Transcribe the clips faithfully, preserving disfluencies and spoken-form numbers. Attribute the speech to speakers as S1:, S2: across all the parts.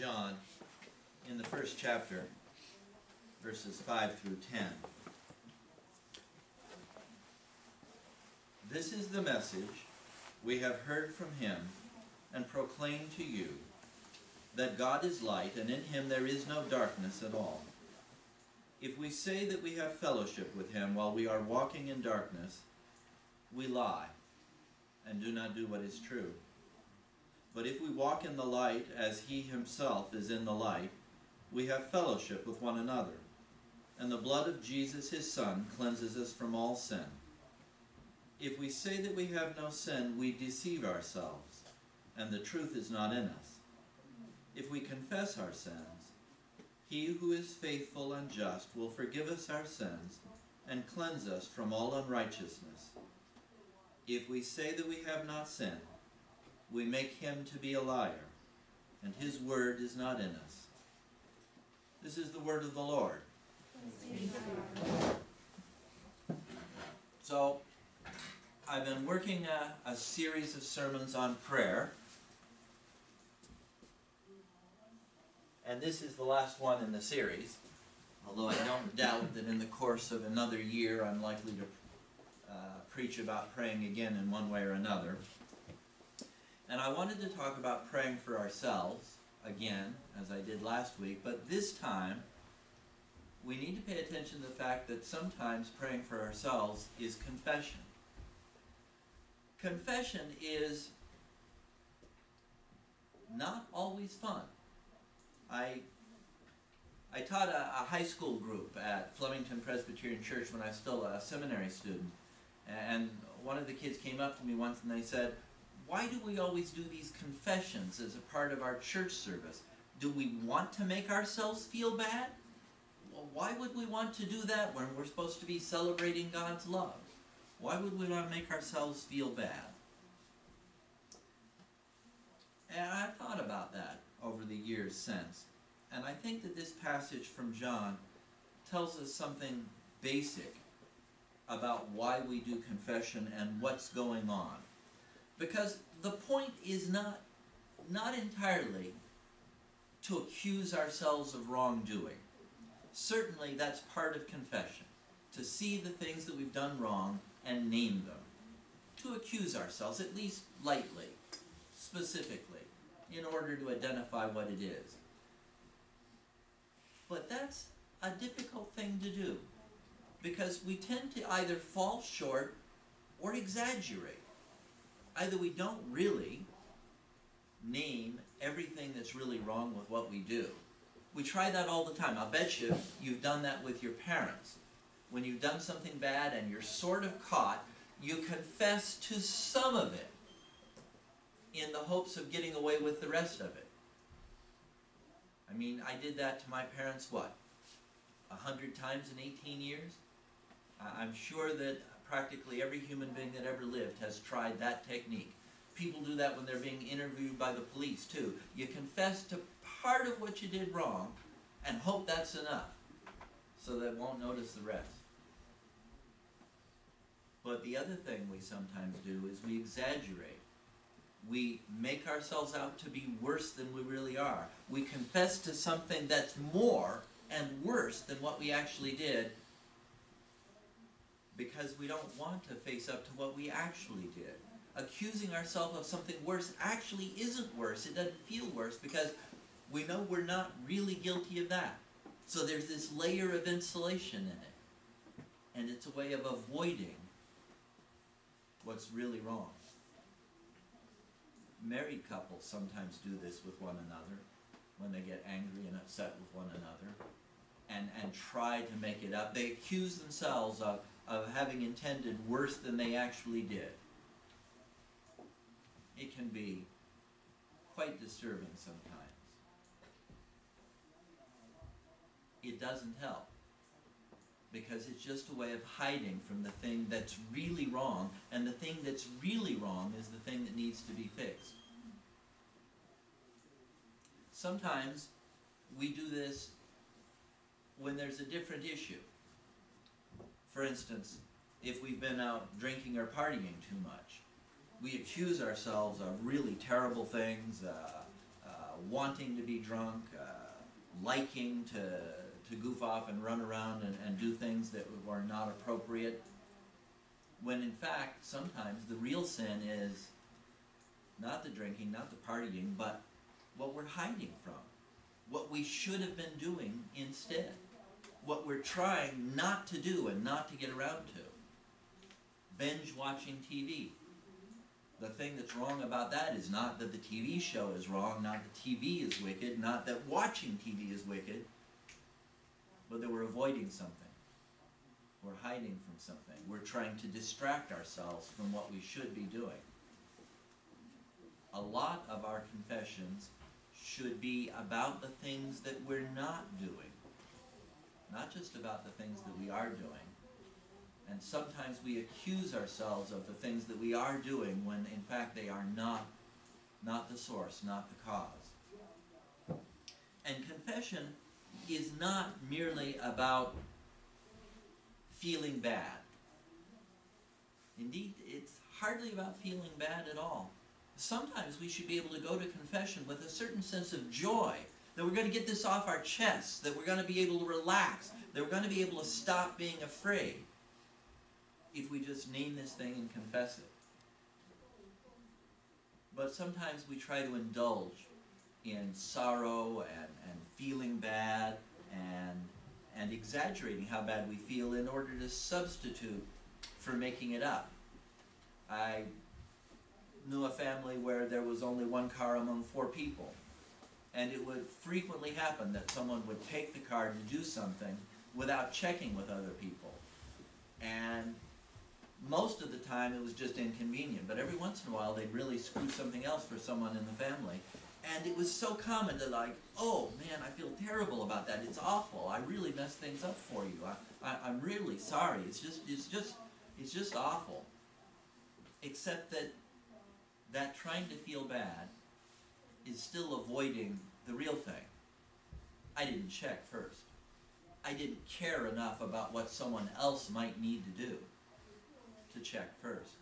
S1: John in the first chapter, verses five through ten. This is the message we have heard from him and proclaim to you, that God is light, and in him there is no darkness at all. If we say that we have fellowship with him while we are walking in darkness, we lie and do not do what is true. But if we walk in the light as he himself is in the light, we have fellowship with one another, and the blood of Jesus his Son cleanses us from all sin. If we say that we have no sin, we deceive ourselves, and the truth is not in us. If we confess our sins, he who is faithful and just will forgive us our sins and cleanse us from all unrighteousness. If we say that we have not sinned, we make him to be a liar, and his word is not in us. This is the word of the Lord. So, I've been working a, a series of sermons on prayer, and this is the last one in the series, although I don't doubt that in the course of another year I'm likely to uh, preach about praying again in one way or another. And I wanted to talk about praying for ourselves again, as I did last week, but this time we need to pay attention to the fact that sometimes praying for ourselves is confession. Confession is not always fun. I, I taught a, a high school group at Flemington Presbyterian Church when I was still a seminary student. And one of the kids came up to me once and they said, "Why do we always do these confessions as a part of our church service? Do we want to make ourselves feel bad? Well, why would we want to do that when we're supposed to be celebrating God's love? Why would we want to make ourselves feel bad?" And I've thought about that over the years since. And I think that this passage from John tells us something basic about why we do confession and what's going on. Because the point is not, not entirely to accuse ourselves of wrongdoing. Certainly that's part of confession, to see the things that we've done wrong and name them. To accuse ourselves, at least lightly, specifically, in order to identify what it is. But that's a difficult thing to do, because we tend to either fall short or exaggerate. Either we don't really name everything that's really wrong with what we do. We try that all the time. I'll bet you you've done that with your parents. When you've done something bad and you're sort of caught, you confess to some of it in the hopes of getting away with the rest of it. I mean, I did that to my parents, what, a hundred times in eighteen years? I'm sure that practically every human being that ever lived has tried that technique. People do that when they're being interviewed by the police, too. You confess to part of what you did wrong and hope that's enough, so they won't notice the rest. But the other thing we sometimes do is we exaggerate. We make ourselves out to be worse than we really are. We confess to something that's more and worse than what we actually did, because we don't want to face up to what we actually did. Accusing ourselves of something worse actually isn't worse. It doesn't feel worse because we know we're not really guilty of that. So there's this layer of insulation in it. And it's a way of avoiding what's really wrong. Married couples sometimes do this with one another when they get angry and upset with one another and, and try to make it up. They accuse themselves of, of having intended worse than they actually did. It can be quite disturbing sometimes. It doesn't help, because it's just a way of hiding from the thing that's really wrong, and the thing that's really wrong is the thing that needs to be fixed. Sometimes we do this when there's a different issue. For instance, if we've been out drinking or partying too much, we accuse ourselves of really terrible things, uh, uh, wanting to be drunk, uh, liking to, to goof off and run around and, and do things that were not appropriate. When in fact, sometimes the real sin is not the drinking, not the partying, but what we're hiding from. What we should have been doing instead. What we're trying not to do and not to get around to. Binge watching T V. The thing that's wrong about that is not that the T V show is wrong, not that T V is wicked, not that watching T V is wicked, but that we're avoiding something. We're hiding from something. We're trying to distract ourselves from what we should be doing. A lot of our confessions should be about the things that we're not doing, not just about the things that we are doing. And sometimes we accuse ourselves of the things that we are doing when in fact they are not, not the source, not the cause. And confession is not merely about feeling bad. Indeed, it's hardly about feeling bad at all. Sometimes we should be able to go to confession with a certain sense of joy, that we're going to get this off our chests, that we're going to be able to relax, that we're going to be able to stop being afraid if we just name this thing and confess it. But sometimes we try to indulge in sorrow and, and feeling bad and, and exaggerating how bad we feel in order to substitute for making it up. I knew a family where there was only one car among four people. And it would frequently happen that someone would take the car to do something without checking with other people. And most of the time it was just inconvenient, but every once in a while they'd really screw something else for someone in the family. And it was so common to like, oh man, I feel terrible about that. It's awful. I really messed things up for you. I, I, I'm really sorry. It's just, it's just, it's just awful. Except that that trying to feel bad is still avoiding the real thing. I didn't check first. I didn't care enough about what someone else might need to do to check first.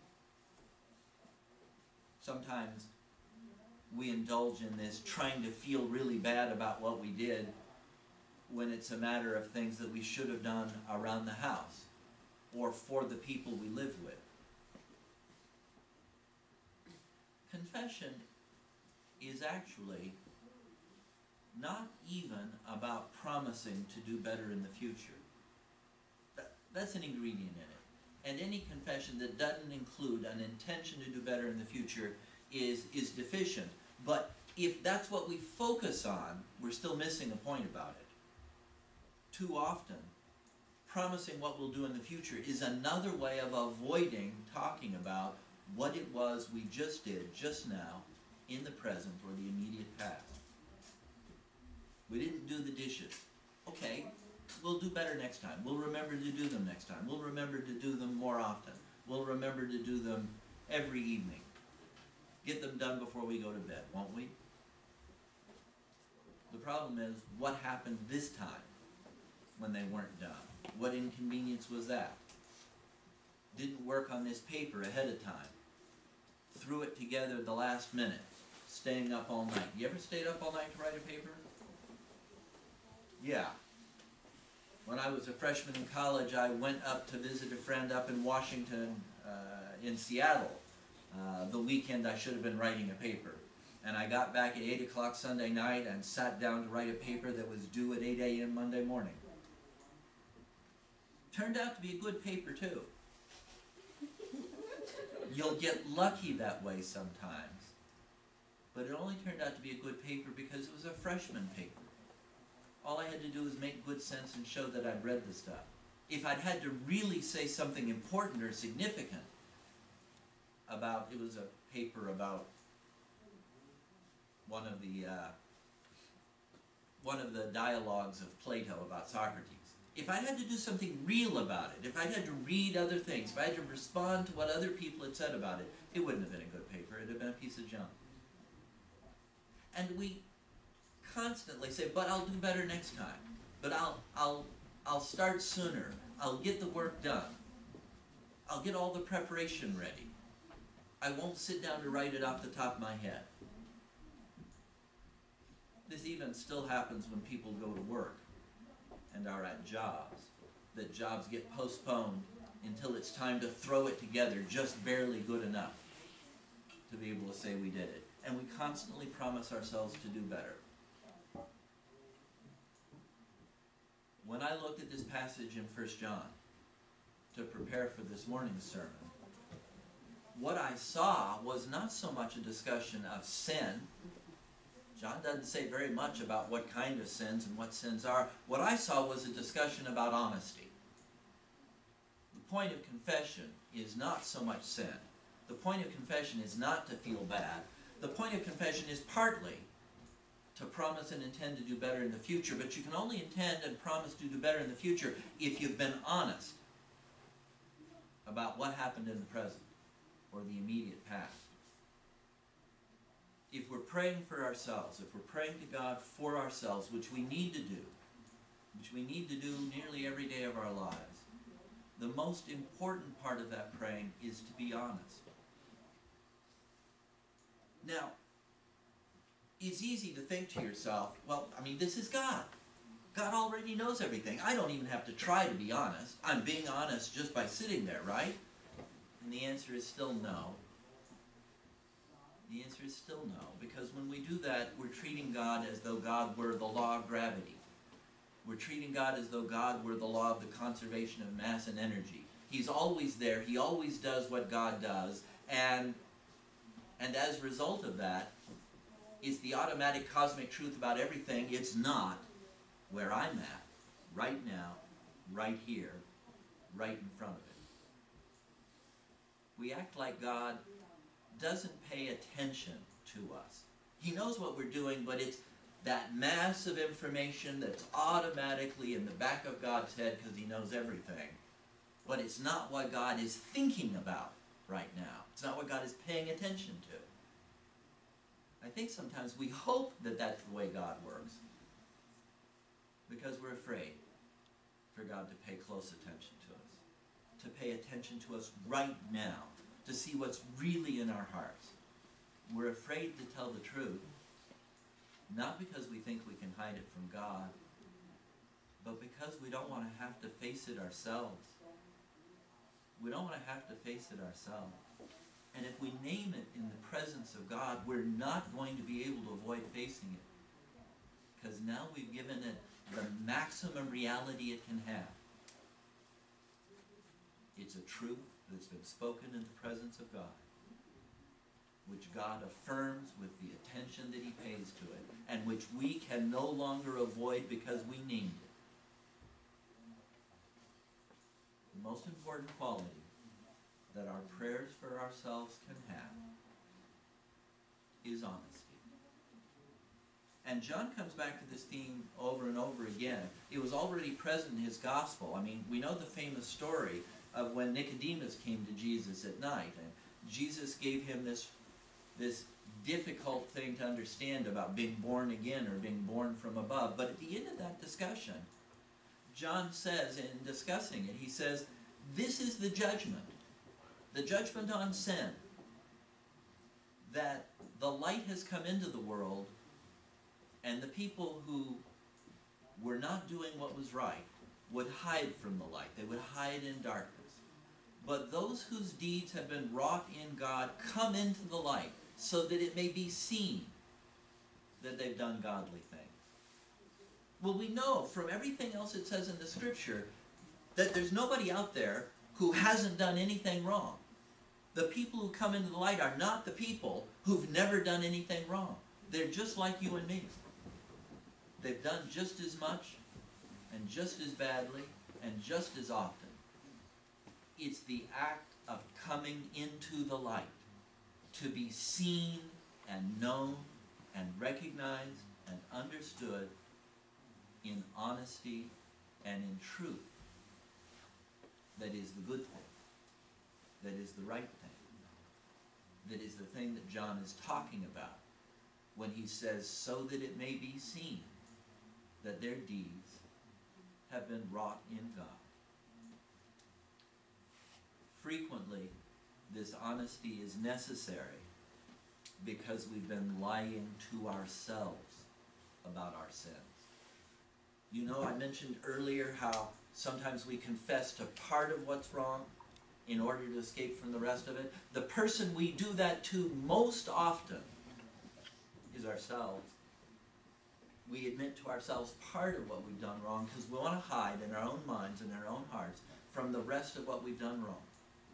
S1: Sometimes we indulge in this trying to feel really bad about what we did when it's a matter of things that we should have done around the house or for the people we live with. Confession is actually not even about promising to do better in the future. That, that's an ingredient in it. And any confession that doesn't include an intention to do better in the future is, is deficient. But if that's what we focus on, we're still missing a point about it. Too often, promising what we'll do in the future is another way of avoiding talking about what it was we just did just now in the present or the immediate past. We didn't do the dishes. Okay, we'll do better next time. We'll remember to do them next time. We'll remember to do them more often. We'll remember to do them every evening. Get them done before we go to bed, won't we? The problem is, what happened this time when they weren't done? What inconvenience was that? Didn't work on this paper ahead of time. Threw it together the last minute. Staying up all night. You ever stayed up all night to write a paper? Yeah. When I was a freshman in college, I went up to visit a friend up in Washington, uh, in Seattle, uh, the weekend I should have been writing a paper. And I got back at eight o'clock Sunday night and sat down to write a paper that was due at eight A M Monday morning. Turned out to be a good paper too. You'll get lucky that way sometimes. But it only turned out to be a good paper because it was a freshman paper. All I had to do was make good sense and show that I'd read the stuff. If I'd had to really say something important or significant about, it was a paper about one of the uh, one of the dialogues of Plato about Socrates. If I had to do something real about it, if I had to read other things, if I had to respond to what other people had said about it, it wouldn't have been a good paper. It would have been a piece of junk. And we constantly say, but I'll do better next time. But I'll, I'll, I'll start sooner. I'll get the work done. I'll get all the preparation ready. I won't sit down to write it off the top of my head. This even still happens when people go to work and are at jobs, that jobs get postponed until it's time to throw it together just barely good enough to be able to say we did it. And we constantly promise ourselves to do better. When I looked at this passage in First John to prepare for this morning's sermon, what I saw was not so much a discussion of sin. John doesn't say very much about what kind of sins and what sins are. What I saw was a discussion about honesty. The point of confession is not so much sin. The point of confession is not to feel bad. The point of confession is partly to promise and intend to do better in the future, but you can only intend and promise to do better in the future if you've been honest about what happened in the present or the immediate past. If we're praying for ourselves, if we're praying to God for ourselves, which we need to do, which we need to do nearly every day of our lives, the most important part of that praying is to be honest. Now, it's easy to think to yourself, well, I mean, this is God. God already knows everything. I don't even have to try to be honest. I'm being honest just by sitting there, right? And the answer is still no. The answer is still no, because when we do that, we're treating God as though God were the law of gravity. We're treating God as though God were the law of the conservation of mass and energy. He's always there. He always does what God does. And, and as a result of that, is the automatic cosmic truth about everything. It's not where I'm at, right now, right here, right in front of it. We act like God doesn't pay attention to us. He knows what we're doing, but it's that mass of information that's automatically in the back of God's head because he knows everything. But it's not what God is thinking about right now. It's not what God is paying attention to. I think sometimes we hope that that's the way God works because we're afraid for God to pay close attention to us, to pay attention to us right now, to see what's really in our hearts. We're afraid to tell the truth, not because we think we can hide it from God, but because we don't want to have to face it ourselves. We don't want to have to face it ourselves. And if we name it in the presence of God, we're not going to be able to avoid facing it. Because now we've given it the maximum reality it can have. It's a truth that's been spoken in the presence of God, which God affirms with the attention that he pays to it, and which we can no longer avoid because we named it. The most important quality that our prayers for ourselves can have is honesty. And John comes back to this theme over and over again. It was already present in his gospel. I mean, we know the famous story of when Nicodemus came to Jesus at night, and Jesus gave him this, this difficult thing to understand about being born again or being born from above. But at the end of that discussion, John says, in discussing it, he says, this is the judgment, the judgment on sin, that the light has come into the world, and the people who were not doing what was right would hide from the light. They would hide in darkness. But those whose deeds have been wrought in God come into the light so that it may be seen that they've done godly things. Well, we know from everything else it says in the Scripture that there's nobody out there who hasn't done anything wrong. The people who come into the light are not the people who've never done anything wrong. They're just like you and me. They've done just as much and just as badly and just as often. It's the act of coming into the light to be seen and known and recognized and understood in honesty and in truth that is the good thing, that is the right thing, that is the thing that John is talking about when he says, so that it may be seen that their deeds have been wrought in God. Frequently, this honesty is necessary because we've been lying to ourselves about our sins. You know, I mentioned earlier how sometimes we confess to part of what's wrong in order to escape from the rest of it. The person we do that to most often is ourselves. We admit to ourselves part of what we've done wrong because we want to hide in our own minds and our own hearts from the rest of what we've done wrong.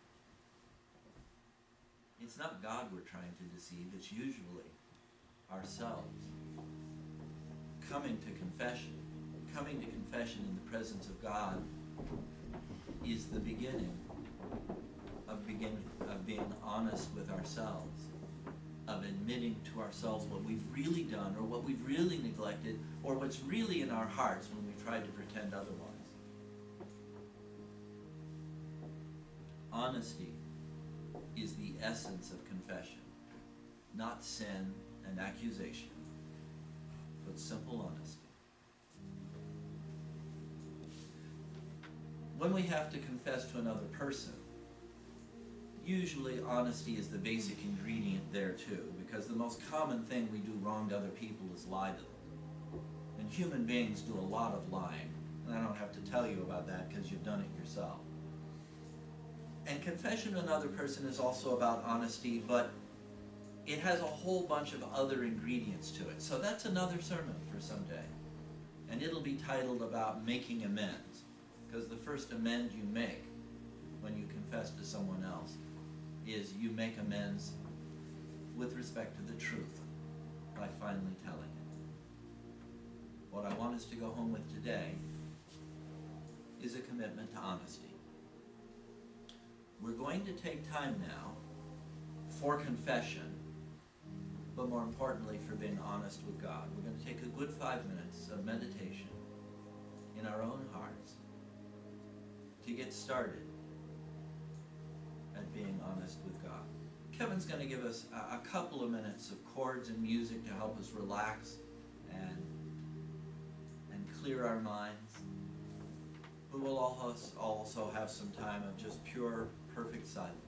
S1: It's not God we're trying to deceive, it's usually ourselves. Coming to confession, coming to confession in the presence of God is the beginning of, begin, of being honest with ourselves, of admitting to ourselves what we've really done or what we've really neglected or what's really in our hearts when we try to pretend otherwise. Honesty is the essence of confession, not sin and accusation, but simple honesty. When we have to confess to another person, usually honesty is the basic ingredient there too, because the most common thing we do wrong to other people is lie to them. And human beings do a lot of lying, and I don't have to tell you about that because you've done it yourself. And confession to another person is also about honesty, but it has a whole bunch of other ingredients to it. So that's another sermon for someday. And it'll be titled about making amends, because the first amend you make when you confess to someone else is you make amends with respect to the truth by finally telling it. What I want us to go home with today is a commitment to honesty. We're going to take time now for confession, but more importantly for being honest with God. We're going to take a good five minutes of meditation in our own hearts to get started at being honest with God. Kevin's going to give us a, a couple of minutes of chords and music to help us relax and, and clear our minds. But we'll also have some time of just pure, perfect silence.